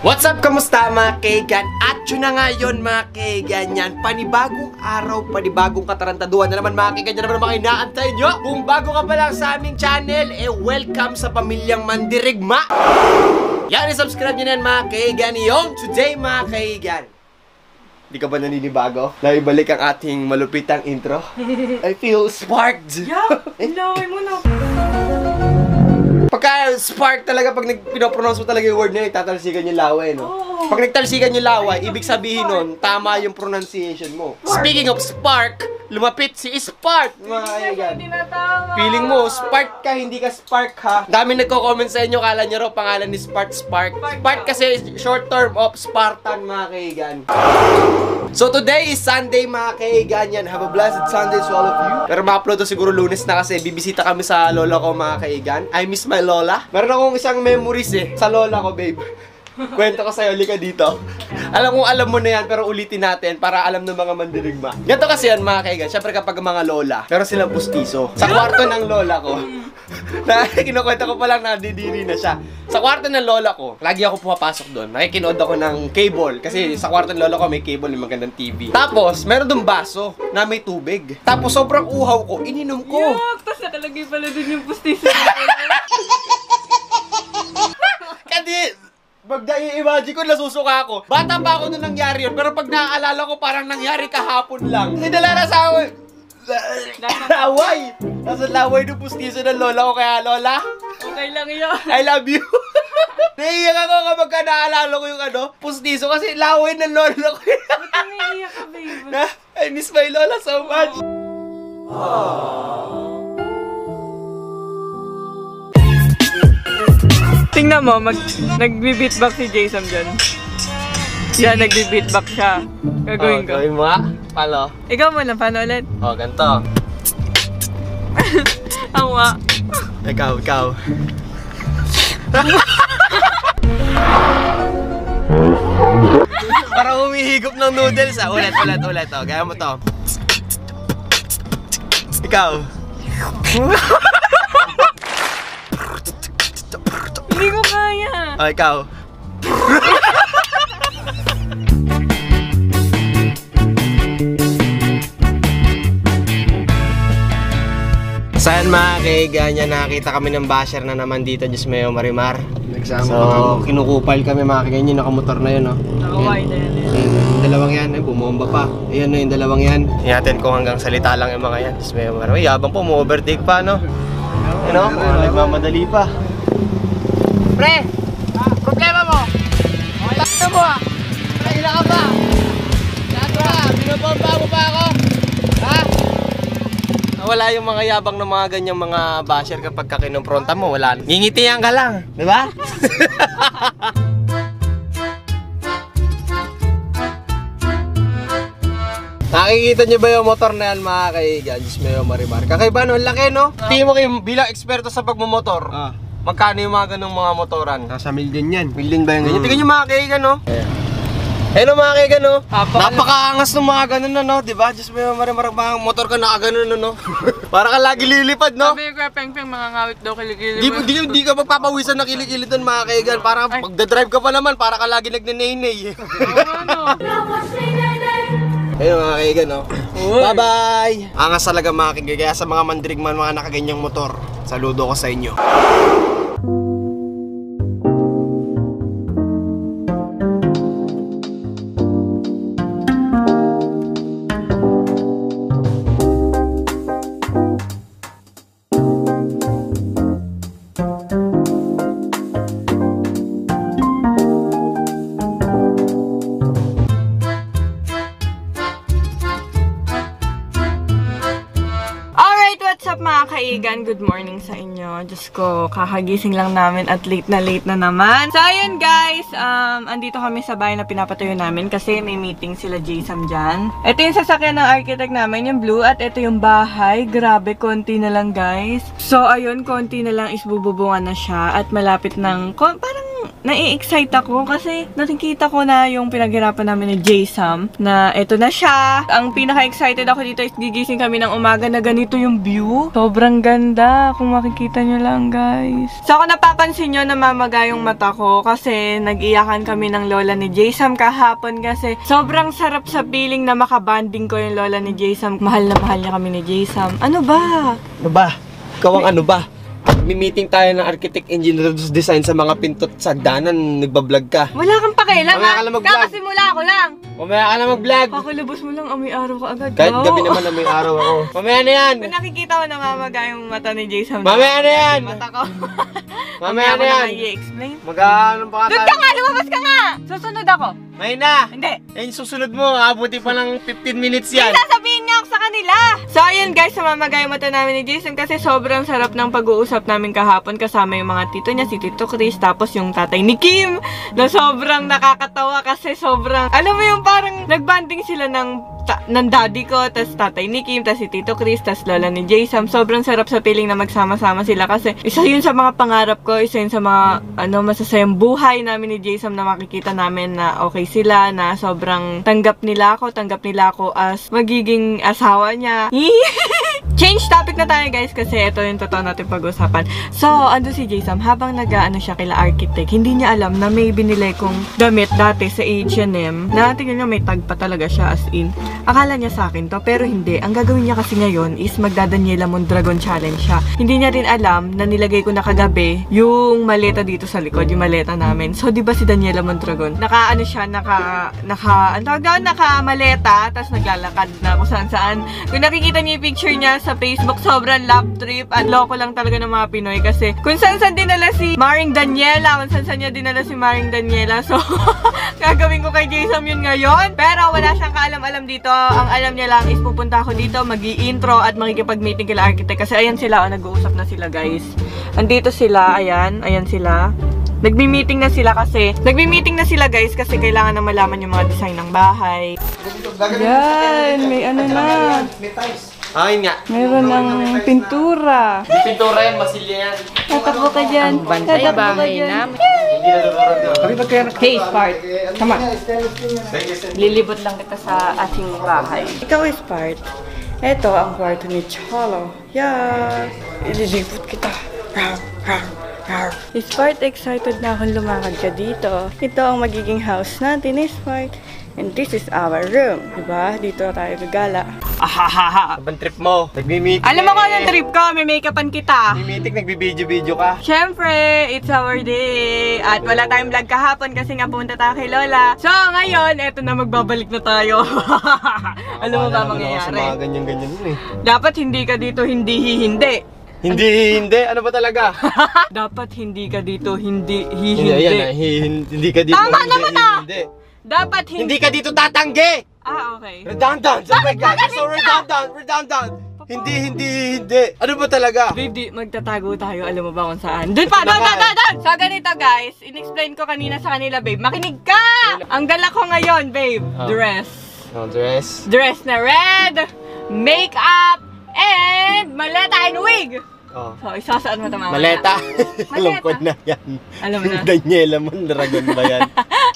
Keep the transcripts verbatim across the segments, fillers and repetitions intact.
What's up? Kamusta mga kaigan? At yun na nga yun mga kaigan yan. Panibagong araw, panibagong katarantaduhan na naman mga kaigan. Yan naman mga inaantay nyo. Kung bago ka pa lang sa aming channel, eh welcome sa pamilyang Mandirigma. Yan, i-subscribe nyo na yan mga kaigan. Yung today mga kaigan. Di ka ba naninibago? Naibalik ang ating malupitang intro. I feel sparked. Yeah, ilaway mo na. Pagka spark talaga, pag pinopronounce mo talaga yung word na yun, tatalsikan yung laway, no? Oh. Pag nagtalsikan yung laway, ibig sabihin nun, tama yung pronunciation mo. Speaking of spark, lumapit si Spark, mga kaigan. Hindi na tama. Feeling mo, spark ka, hindi ka spark ha. Dami nagko-comment sa inyo, kala nyo raw pangalan ni Spark, Spark. Spark kasi short term of Spartan, mga kaigan. So today is Sunday, mga kaigan yan. Have a blessed Sunday to all of you. Pero ma-upload to siguro Lunes na kasi bibisita kami sa lola ko, mga kaigan. I miss my lola. Meron akong isang memories eh, sa lola ko, babe. Kwento ko sa'yo, lika dito. Alam mo, alam mo na yan, pero ulitin natin para alam ng mga Mandirigma. Ganito kasi yan, mga kaigan. Siyempre kapag mga lola, pero silang pustiso. Sa kwarto ng lola ko, na kinukwento ko pa lang na didiri na siya. Sa kwarto ng lola ko, lagi ako pumapasok doon. Nakikinood ako ng cable. Kasi sa kwarto ng lola ko may cable, may magandang T V. Tapos, meron doon baso na may tubig. Tapos, sobrang uhaw ko, ininom ko. Yuck! Tapos nakalagay pala dun yung pustiso. Kasi, magda i-imagine ko, nasusuka ako. Bata pa ako nung nangyari yun, pero pag naaalala ko, parang nangyari kahapon lang. Sinala na sa akin. Laway! Nasa laway ng pustiso ng lola ko, kaya lola, Okay lang yun. I love you. Naiiyak ako kapag ka naaalala ko yung ano, pustiso kasi laway ng lola ko. Ba't ka naiiyak ka, babe? Na, I miss my lola so much. Tingnan mo, mag nagbi-beatbox si Jason dyan. Yan, nagbi-beatbox siya. Gagawin ko. Oh, gawin mo nga. Paano? Ikaw muna, paano ulit? Oh, ganito. Ang wa. Ikaw, ikaw. Parang humihigop ng noodles ah. Ulit, ulit, ulit. Oh, gaya mo to. Ikaw. Hindi ko kaya. Oh, ikaw. Saan mga kaigan, nakita kami ng basher na naman dito, Diyos mayo Marimar. So, kinukupal kami mga kaigan, yung nakamotor na yun, no? Nakaway na yan. Yung dalawang yan, eh, bumomba pa. Ayan no, yung dalawang yan. Iyatin ko hanggang salita lang yung mga yan, Diyos mayo Marimar. Yabang po, mo-overtake pa, no? You know, nagmamadali pa. Pre! Problema mo! Takto mo ah! Kailan ka ba? Takto ka! Binobomba mo pa ako! Ha? Wala yung mga yabang ng mga ganyang mga basher kapag kakinumpronta mo, wala. Ngingitian ka lang, di ba? Nakikita niyo ba yung motor na yan mga kaigan? Diyos mayo Marimar. Kakaiba no, laki no? Tingin mo kayo bilang eksperto sa pagmumotor. Ah. Magkano yung mga ganong mga motoran? Nasa million yan. Million ba yung ganyan? Tingnan nyo mga kaigan no? Hello mga kaigan no? Napakaangas ng mga ganon na no? Diba? Diyos mayo Marimar, mga motor ka nakaganon na no? Para ka lagi lilipad no? Sabi ko, peng-peng, mga ngawit daw, kilikili. Di, di, di ka magpapawisan na kilikili doon mga kaigan. Para magdadrive ka pa naman, para ka lagi nagnenay-nay. Ano? Ayun mga kaigan no? Bye bye! Angas talaga mga kaigan. Kaya sa mga Mandirigman, mga nakaganyang motor, saludo ko sa inyo. Mga kaigan, good morning sa inyo. Diyos ko, kakagising lang namin at late na late na naman. So, ayun guys, um, andito kami sa bahay na pinapatayo namin kasi may meeting sila Jason dyan. Ito yung sasakyan ng architect namin, yung blue, at ito yung bahay. Grabe, konti na lang guys. So, ayun, konti na lang is bububungan na siya at malapit ng, parang nai-excite ako kasi nakikita ko na yung pinaghirapan namin ni J-Sam na eto na siya. Ang pinaka-excited ako dito is gigising kami ng umaga na ganito yung view. Sobrang ganda kung makikita nyo lang, guys. So ako napapansin nyo na mamaga yung mata ko kasi nag-iyakan kami ng lola ni J-Sam kahapon kasi sobrang sarap sa feeling na makabanding ko yung lola ni J-Sam. Mahal na mahal niya kami ni J-Sam. Ano ba? Ano ba? Ikaw ang ano ba? May-meeting tayo ng architect engineer design sa mga pintot sa hagdanan. Nagbablog ka. Wala kang pakialam, Mamaya ha? ka lang mag-vlog. Kakasimula ako lang. Mamaya ka na mag-vlog. Kakalabas mo lang, amoy araw ka agad. Kahit no? gabi naman na may araw ako. Mamaya na yan. Kung nakikita ko na mamaga yung mata ni J-Sam. Mamaya na yan. Mata ko. Mamaya na yan. i-explain. Mag-ano pa ka Doon ka nga! Lumabas ka nga! Susunod ako. May na. Hindi. Eh, susunod mo. Abuti pa ng fifteen minutes yan. May sasabihin niya ako sa kanila. So, ayun guys, sumamaga yung mata namin ni Jason kasi sobrang sarap ng pag-uusap namin kahapon kasama yung mga tito niya, si Tito Chris, tapos yung tatay ni Kim, na sobrang nakakatawa kasi sobrang, alam mo yung parang nagbanding sila ng, ta ng daddy ko, tas tatay ni Kim, tas si Tito Chris, tas lola ni Jason. Sobrang sarap sa feeling na magsama-sama sila kasi isa yun sa mga pangarap ko, isa yun sa mga, ano, masasayang buhay namin ni Jason na makikita namin na okay sila, na sobrang tanggap nila ako, tanggap nila ako as magiging asawa niya. Change topic na tayo guys kasi ito yung totoo natin pag-usapan. So, ando si J-Sam habang nag-ano siya kila architect, hindi niya alam na may binili kong damit dati sa H and M na tingnan niyo may tag pa talaga siya as in. Akala niya sa akin to pero hindi. Ang gagawin niya kasi ngayon is magda-Daniela Mondragon challenge siya. Hindi niya rin alam na nilagay ko na kagabi yung maleta dito sa likod, yung maleta namin. So, di ba si Daniela Mondragon? Naka ano siya, naka naka ano tawag daw, naka maleta, tapos naglalakad na kung saan saan. Kung nakikita niyo yung picture niya sa Facebook, sobrang love trip at loko lang talaga ng mga Pinoy kasi kung saan saan dinala si Maring Daniela, kung saan saan niya dinala si Maring Daniela. So, gagawin ko kay J-Sam yun ngayon. Pero wala siyang kaalam-alam dito. Ang alam niya lang is pupunta ako dito, mag-i-intro at makikipag-meeting kila architect kasi ayan sila, oh, nag-uusap na sila guys. Andito sila, ayan, ayan sila. Nagmi-meeting na sila kasi, nagmi-meeting na sila guys kasi kailangan na malaman yung mga design ng bahay. Yan, may ano na. Ayun nga. Mayroon ng pintura. Di pintura yan, masilya yan. Tatakbo ka dyan. Bansay bahay namin. Hindi nadudurog yun. Hey, Spart. Come on. Lilibot lang kita sa ating bahay. Ikaw is part. Ito ang kwarto ni Cholo. Yeah. Ililibot kita. Rar, rar, rar. Spart, excited na akong lumakad ka dito. Ito ang magiging house natin ni Spart. And this is our room. Diba? Dito tayo gagala. Ahahaha. Abang trip mo. Nagmi-meeting. Alam mo ko yung trip ko. May make-upan kita. Nagmi-meeting, nagbibideo-video ka. Siyempre, it's our day. At wala tayong vlog kahapon kasi nga pumunta tayo kay Lola. So, ngayon, eto na magbabalik na tayo. Alam mo ba mangyayari? Sa mga ganyan-ganyan yun eh. Dapat hindi ka dito hindi hihindi. Hindi, hindi. Ano ba talaga? Dapat hindi ka dito hindi Hindi, hihindi. ayan ah. Hi- Hindi ka dito. Tama hindi, naman ah! Hindi. Dapat hindi... Hindi ka dito tatanggi! Ah, okay. Redundant! Oh my God! So redundant! Redundant! Hindi, hindi, hindi. Ano ba talaga? Babe, di, magtatago tayo. Alam mo ba kung saan? Doon pa! Doon, doon, doon, doon! So, ganito guys. In-explain ko kanina sa kanila, babe. Makinig ka! Ang dala ko ngayon, babe. Oh. Dress. No dress. Dress na red, makeup, and maleta and wig. Oh. So, isasaan mo ito mamaya. Maleta. Alam ko Maleta. na yan. Alam mo na. Daniela Mondragon ba yan?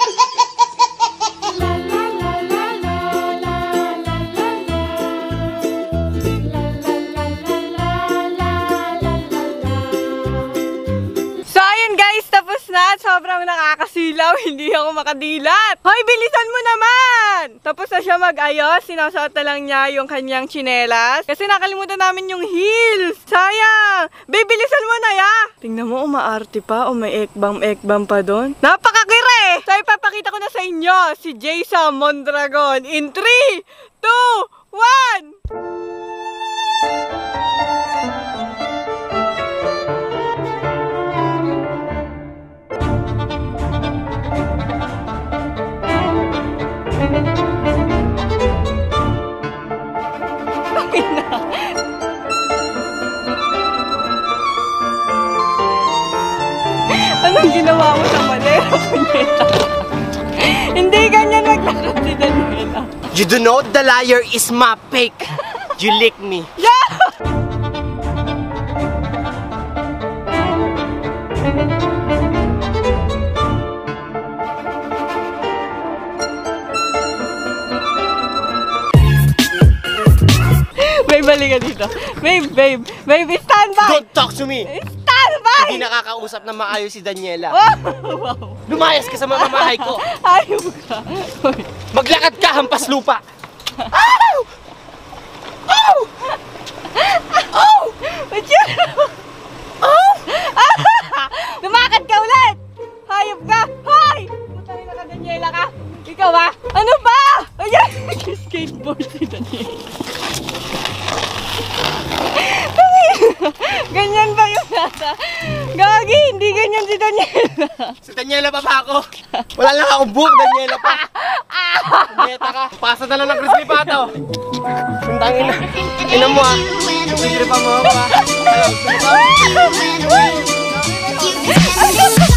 So, ayun guys, tapos na. Sobrang nakakasilaw. Hindi ako makadilat. Hoy, bilisan mo naman! Tapos na siya mag-ayos. Sinasuot na lang niya yung kanyang tsinelas. Kasi nakalimutan namin yung heels. Sayang! Babe, bilisan mo na ya! Tingnan mo, umaarte pa. O may ekbam-ekbam pa doon. Napakakire! So, ipapakita ko na sa inyo si J-Sam Mondragon in three, two, one! Anong ginawa mo sa malera, punyeta? Hindi ganyan maglakad si Daniela. You do know the liar is my pick. You lick me. Yeah! balik ka dito. Babe, babe. Babe, stand by! Don't talk to me! Stand by! Hindi nakakausap na maayos si Daniela. Wow! Lumayas ka sa mamamahay ko! Ayaw ka. Maglakad ka, hampas lupa! Ow! Ow! Ow! Ba't yun? Ow! Lumakad ka ulit! Hayop ka! Hoy! Putang ina ka, Daniela ka! Ikaw ba? Ano ba? Ayan! Skateboard si Daniela. Ganyan ba yung nasa? Gagi! Hindi ganyan si Daniela. Si Daniela pa ba ako? Wala lang akong book, Daniela pa. Daniela ka. Pasa na lang ng crispy pato. Sundangin na. Ina mo ah. Crispy pa mo ako ah. Ayaw,